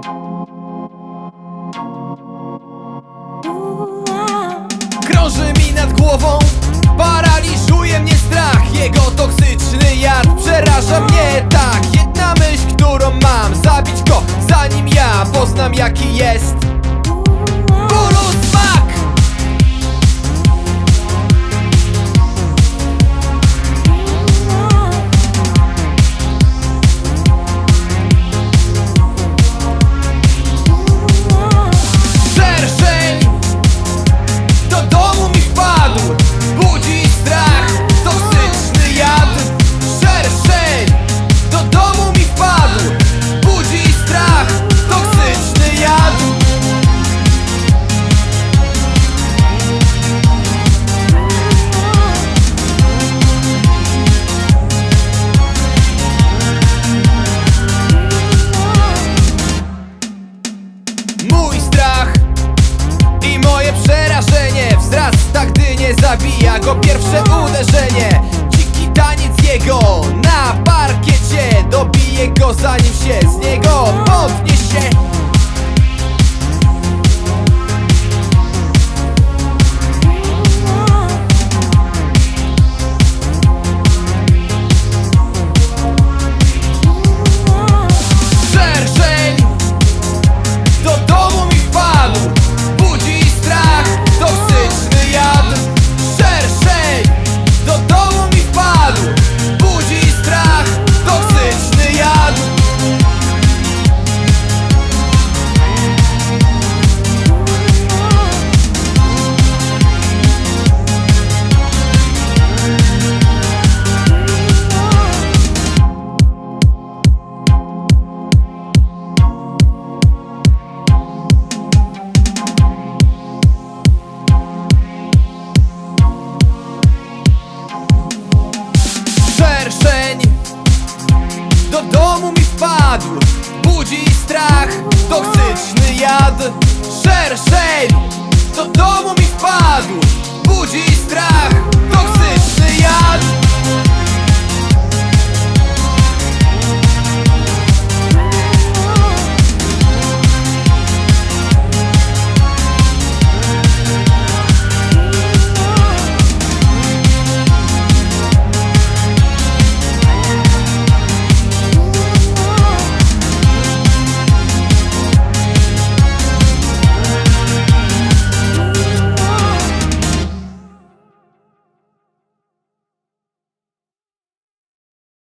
Krąży mi nad głową, paraliżuje mnie strach. Jego toksyczny jad przeraża mnie tak. Jedna myśl, którą mam: zabić go, zanim ja poznam, jaki jest bólu smak. Mój strach i moje przerażenie wzrasta, gdy nie zabija go pierwsze uderzenie. Dziki taniec jego na parkiecie dobije go, zanim się z niego